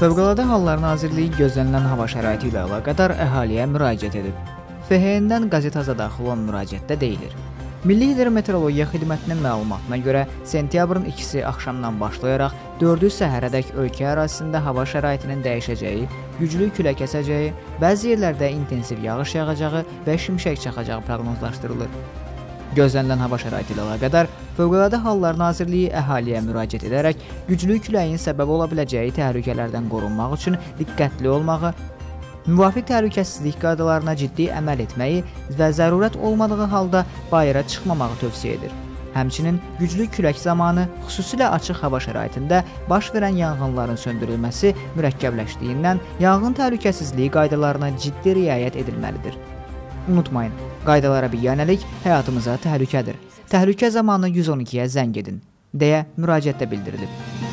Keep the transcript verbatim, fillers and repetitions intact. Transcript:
Fövqəladə Hallar Nazirliyi gözlənilən hava şəraiti ilə əlaqədar əhaliyə müraciət edib. F H N-dən Qazetaza daxil olan müraciətdə deyilir. Milli Hidrometeorologiya Xidmətinin məlumatına görə sentyabrın ikisi axşamdan başlayaraq dördü səhərədək ölkə ərazisində hava şəraitinin dəyişəcəyi, güclü külək əsəcəyi, bəzi yerlərdə intensiv yağış yağacağı və şimşək çaxacağı proqnozlaşdırılır. Gözlənilən hava şəraiti ilə əlaqədar Fövqəladə Hallar Nazirliyi əhaliyə müraciət edərək güclü küləyin səbəb ola biləcəyi təhlükələrdən qorunmaq üçün diqqətli olmağı, müvafiq təhlükəsizlik qaydalarına ciddi əməl etməyi və zərurət olmadığı halda bayıra çıxmamağı tövsiyə edir. Həmçinin güclü külək zamanı, xüsusilə açıq hava şəraitində baş verən yanğınların söndürülməsi mürəkkəbləşdiyindən yanğın təhlükəsizliyi qaydalarına ciddi riayət edilməlidir. Unutmayın, qaydalara biganəlik həyatımıza təhlükədir. Təhlükə zamanı yüz on ikiyə zəng edin, deyə müraciətdə bildirilib.